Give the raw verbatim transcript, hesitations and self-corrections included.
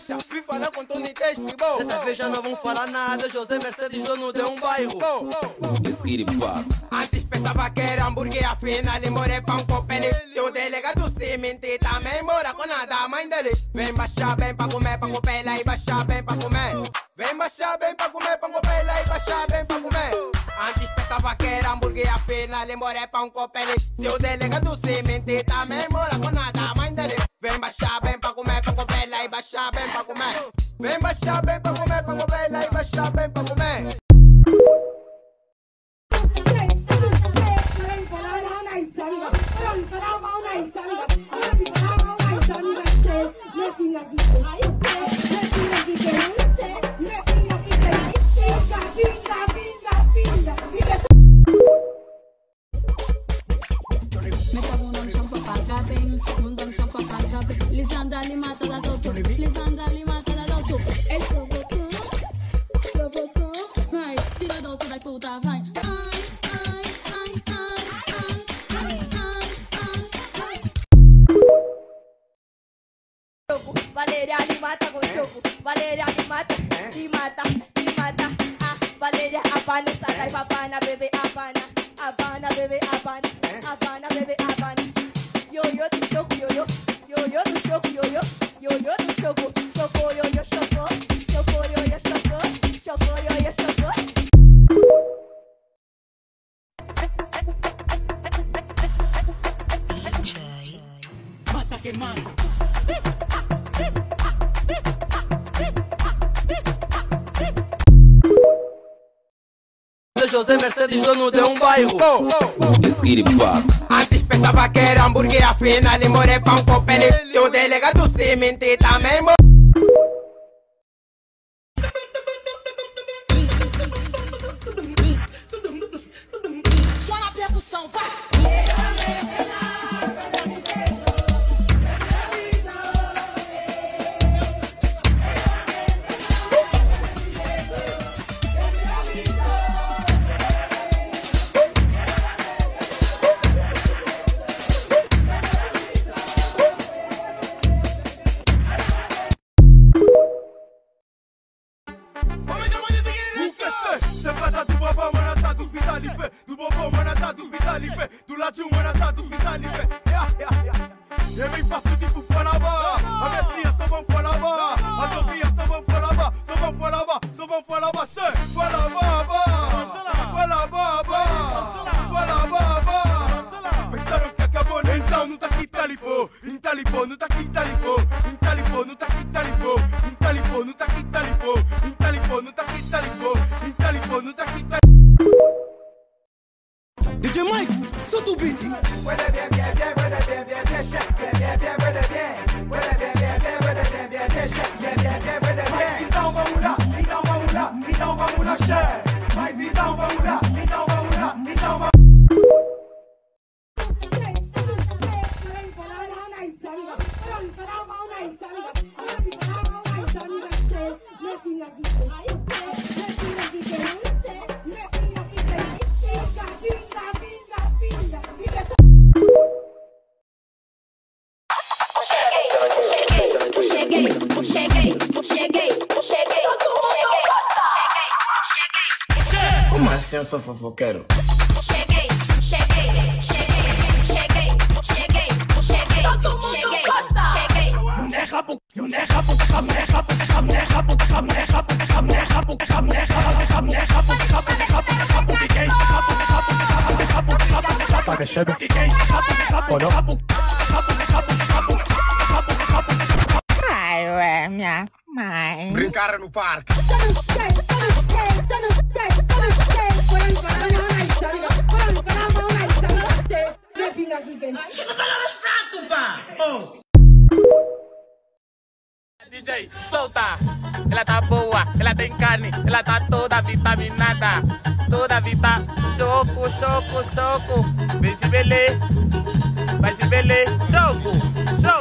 deixa, fui falar com Tony Teste, bom. Dessa vez já não vão falar nada, José Mercedes, dono de um bairro. Let's get it pop. Antes pensava que era hambúrguer, afinal morei pão com pele. Seu delegado se mentir também mora com nada, a mãe dele. Vem baixar bem pra comer, pão com pele e baixar bem pra comer. Vem baixar bem pra comer, pão com pele e baixar bem pra comer. Antes pensava que era hambúrguer, afinal morei pão com pele. Seu delegado se mentir também mora com nada, a mãe dele. Vem baixar bem pra comer, pão com pele e baixar bem pra comer. Vem baixar bem pra comer, pão com pele e baixar bem pra comer. Lisandra Limata da Dosso, Lisandra Limata da Dosso. Ele provocou, provocou, vai, tira a doce da puta, vai. Ai, ai, ai, ai, ai, ai, ai, ai. Valeria Limata com choco, Valeria Limata, Limata, Limata. Ah, Valeria Habana, sai papana, bebê Habana, Habana, bebê Habana, Habana, bebê Habana. Yo yo do choco, yo yo. Yo yo do choco, yo yo, yo yo do choco, choco yo yo choco, choco yo yo choco, choco yo yo choco. D J, mata queimando. José Mercedes, dono de um bairro. Let's get it pop. Antes pensava que era hambúrguer, afinal morei pão com pele. Seu delegado se mentir também morei. Só na percussão, vai! Do bobão, mano, tá do Vitalipe. Do ladinho, mano, tá do Vitalipe. Eu vim faço tipo falava. A bestia só vão falava. As novinhas só vão falava. Só vão falava, só vão falava. Falava, falava, falava. Pensaram que acabou, né? Então não tá aqui talipô. Em talipô, não tá aqui talipô. Em talipô, não tá aqui talipô. Em talipô, não tá aqui talipô. Em talipô, não tá aqui talipô. Em talipô, não tá aqui talipô. D J Mike, solta o beat. Então vamos lá, então vamos lá, então vamos lá, chefe. Mas então vamos lá, então vamos lá, então vamos. Cheguei, cheguei, cheguei, cheguei, cheguei. Como assim eu sou fofoqueiro? Cheguei, cheguei, cheguei, cheguei, cheguei, cheguei, cheguei, cheguei. Não é rabo, não é rabo, rabo, é rabo, é rabo, é rabo, rabo, é rabo, é rabo, é rabo, é rabo, é rabo, é rabo, é rabo, é rabo, é rabo, é rabo, de quem? É rabo, é rabo, é rabo, é rabo, é rabo, é rabo, de quem? É rabo, é rabo, é rabo, é rabo, é rabo, é rabo, é rabo, é rabo. Ai, ué, minha mãe. Brincar no parque. Chega a falar nos pratos, pá! Oh. D J, solta! Ela tá boa, ela tem carne, ela tá toda vitaminada. Toda vita, choco, choco, choco. Vai se belê, vai se belê, choco, choco.